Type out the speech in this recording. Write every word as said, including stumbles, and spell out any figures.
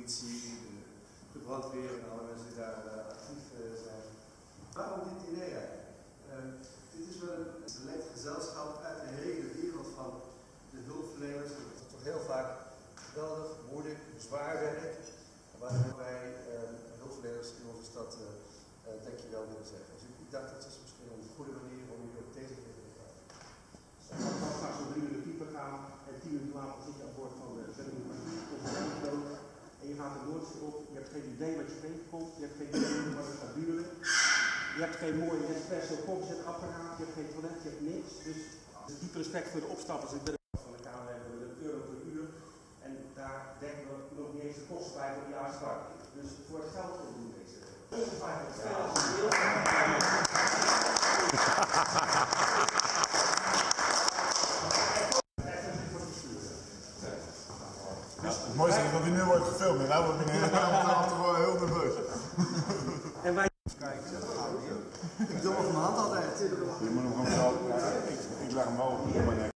politie, de, de brandweer en alle mensen die daar uh, actief uh, zijn. Waarom dit idee eigenlijk? Uh, dit is wel een select gezelschap uit de hele wereld van de hulpverleners. Het is toch heel vaak geweldig, moeilijk, zwaar werk, waar wij uh, hulpverleners in onze stad uh, uh, dankjewel willen zeggen. Dus ik dacht dat is misschien een goede manier om jullie op deze keer te gaan. Dan gaan we straks om drie uur de pieper gaan en tien minuten later zit je aan boord van de zending en je gaat er nooit op, je hebt geen idee wat je tegenkomt, je hebt geen idee wat het gaat duren. Je hebt geen mooi espresso koffiezetapparaat, je hebt geen toilet, je hebt niks. Dus diep respect voor de opstappers. Ik ben van de K N W met een euro per uur. En daar denken we nog niet eens de kosten bij voor het jaar start. Dus voor het geld doen we deze. Dus het mooiste is dat hij nu wordt gefilmd en nou wordt hij gewoon heel nerveus. En wij Ik doe hem op mijn hand altijd. Je moet hem gewoon zo. Ik, ik leg hem wel op mijn nek.